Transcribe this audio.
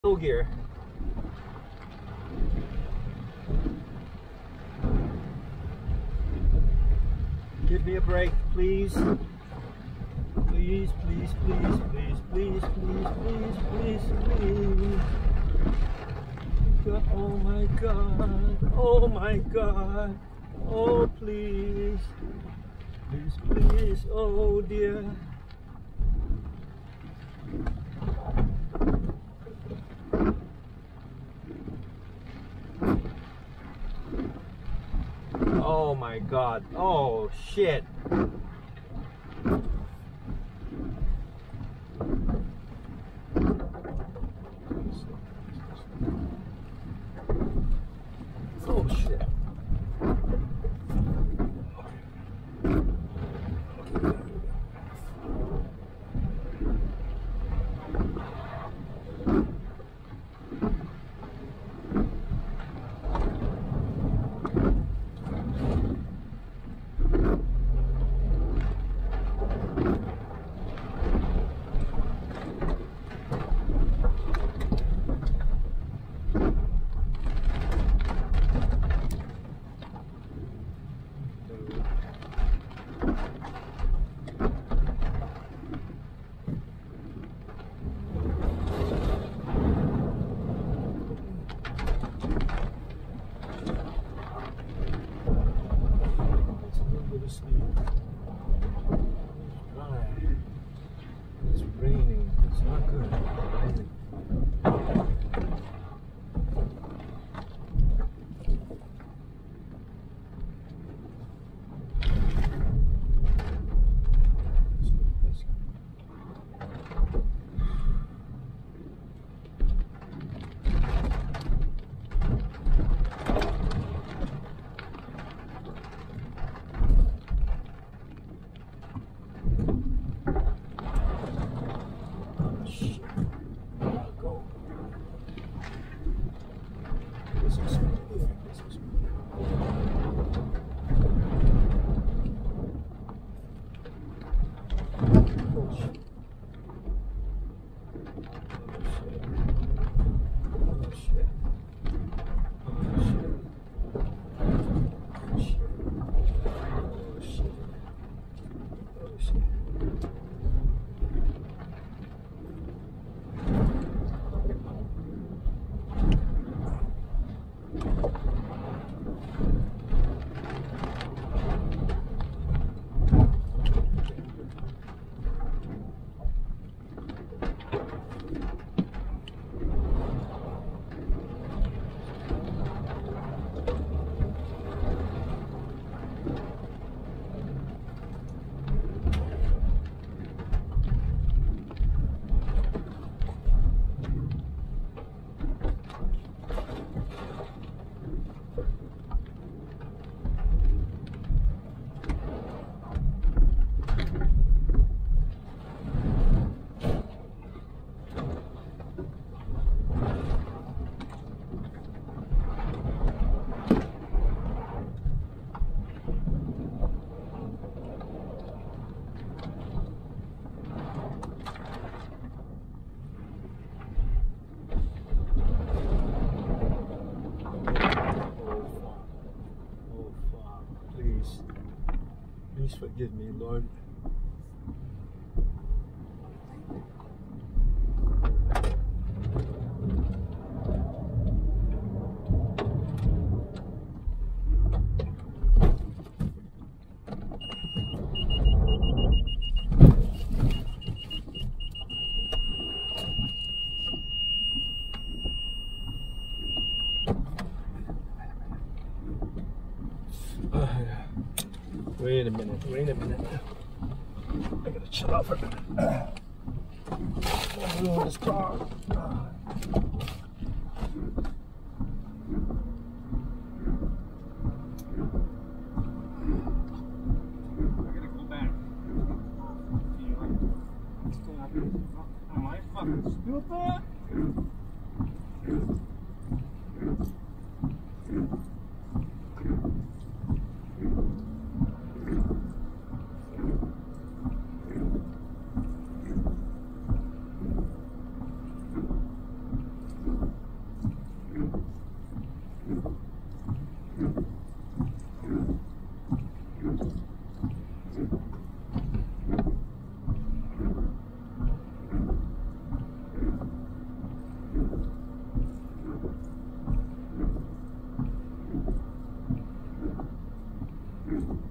Low gear. Give me a break, please. Please, please, please, please, please, please, please, please, please. God, oh my God, oh my God, oh please, please, please, oh dear. Oh my God, oh shit. Oh shit. It's raining. It's not good. Please forgive me, Lord. Wait a minute, wait a minute. I gotta chill out for a minute. I'm ruin this car. I gotta go back. Am I fucking stupid? you.